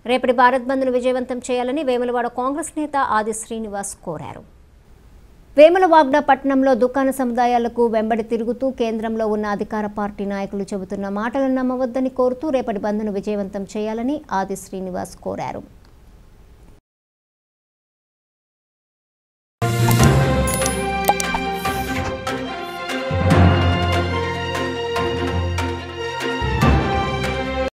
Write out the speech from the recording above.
రేపటి భారత్ బంద్ను విజయవంతం చేయాలని వేములవాడ కాంగ్రెస్ నేత ఆది శ్రీనివాస్ కోరారు. వేములవాడ పట్టణంలో దుకాణ సముదాయాలకు వెంబడి తిరుగుతూ కేంద్రంలో ఉన్న అధికార పార్టీ నాయకులు చెబుతున్న మాటలను నమ్మవద్దని కోరుతూ రేపటి బంద్ను విజయవంతం చేయాలని ఆది శ్రీనివాస్ కోరారు.